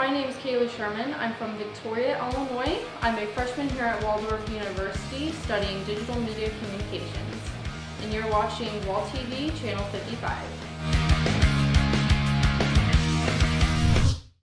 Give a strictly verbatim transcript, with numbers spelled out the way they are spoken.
my name is Kaylee Schuermann. I'm from Victoria, Illinois. I'm a freshman here at Waldorf University studying digital media communications. And you're watching Walt T V, channel fifty-five.